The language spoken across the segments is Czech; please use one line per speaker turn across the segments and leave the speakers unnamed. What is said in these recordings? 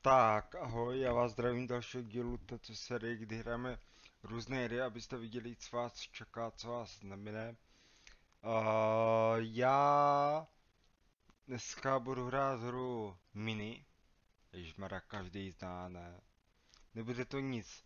Tak, ahoj, já vás zdravím dalšího dílu této série, kdy hrajeme různé hry, abyste viděli, co vás čeká, co vás nemine. Já dneska budu hrát hru Mini, ježmara, každý zná, ne? Nebude to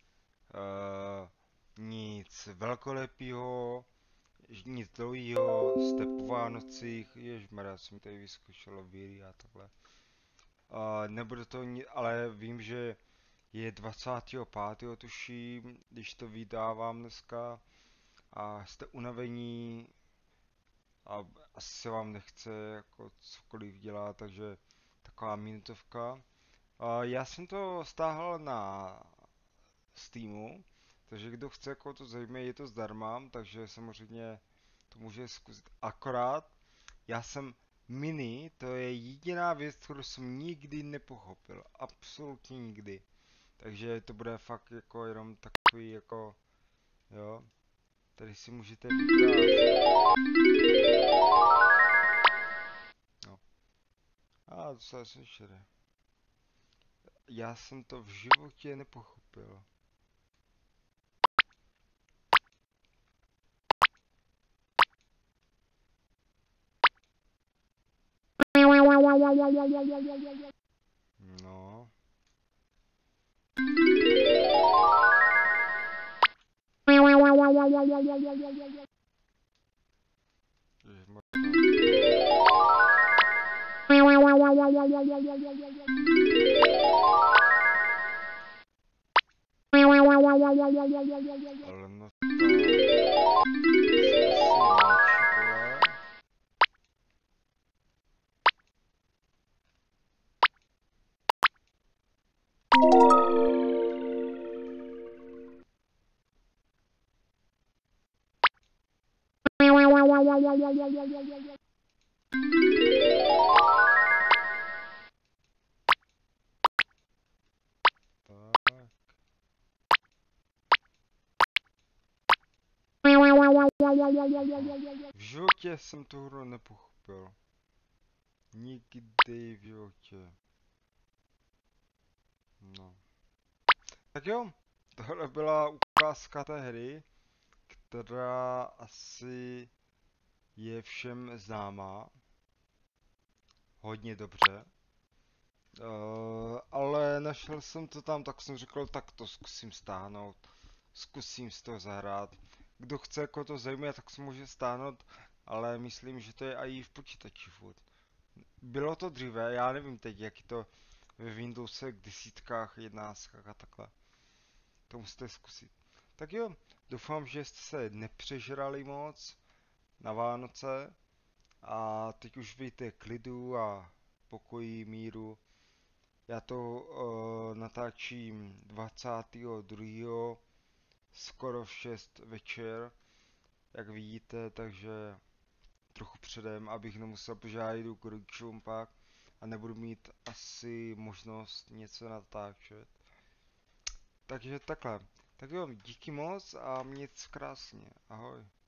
nic velkolepého, nic dlouhého, jste po Vánocích, ježmara, já jsem tady vyzkoušel víry a takhle. Nebude to nic, ale vím, že je 25. tuším, když to vydávám dneska a jste unavení a asi se vám nechce jako cokoliv dělat, takže taková minutovka. Já jsem to stáhl na Steamu, takže kdo chce, jako to zajímá, je to zdarma, takže samozřejmě to může zkusit. Akorát já jsem Mini, to je jediná věc, kterou jsem nikdy nepochopil, absolutně nikdy. Takže to bude fakt jako jenom takový jako, jo, tady si můžete vybrat. No. A to se asi šere. Já jsem to v životě nepochopil. No. Ale no v životě jsem tu hru nepochopil. Nikdy v životě. No. Tak jo, tohle byla ukázka té hry, která asi je všem známá. Hodně dobře. Ale našel jsem to tam, tak jsem řekl, tak to zkusím stáhnout. Zkusím si to zahrát. Kdo chce, jako to zajímá, tak se může stáhnout, ale myslím, že to je i v počítači furt. Bylo to dříve, já nevím teď, jak je to ve Windowsech, desítkách, jedenáctkách a takhle. To musíte zkusit. Tak jo, doufám, že jste se nepřežrali moc na Vánoce a teď už víte klidu a pokoji, míru. Já to natáčím 22. skoro v 6 večer, jak vidíte, takže trochu předem, abych nemusel požádat, jdu k rodičům pak a nebudu mít asi možnost něco natáčet. Takže takhle. Tak jo, díky moc a mějte se krásně. Ahoj.